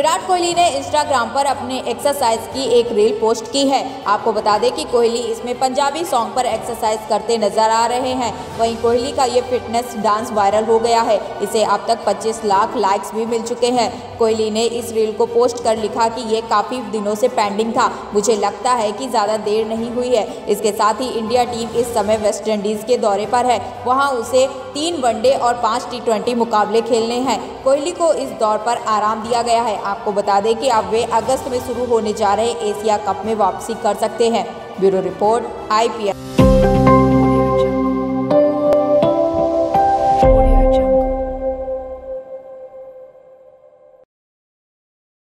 विराट कोहली ने इंस्टाग्राम पर अपने एक्सरसाइज की एक रील पोस्ट की है। आपको बता दें कि कोहली इसमें पंजाबी सॉन्ग पर एक्सरसाइज करते नजर आ रहे हैं। वहीं कोहली का ये फिटनेस डांस वायरल हो गया है। इसे अब तक 25 लाख लाइक्स भी मिल चुके हैं। कोहली ने इस रील को पोस्ट कर लिखा कि ये काफ़ी दिनों से पेंडिंग था, मुझे लगता है कि ज़्यादा देर नहीं हुई है। इसके साथ ही इंडिया टीम इस समय वेस्ट इंडीज़ के दौरे पर है। वहाँ उसे 3 वनडे और 5 T20 मुकाबले खेलने हैं। कोहली को इस दौर पर आराम दिया गया है। आपको बता दें कि अब वे अगस्त में शुरू होने जा रहे एशिया कप में वापसी कर सकते हैं। Bureau report IPL।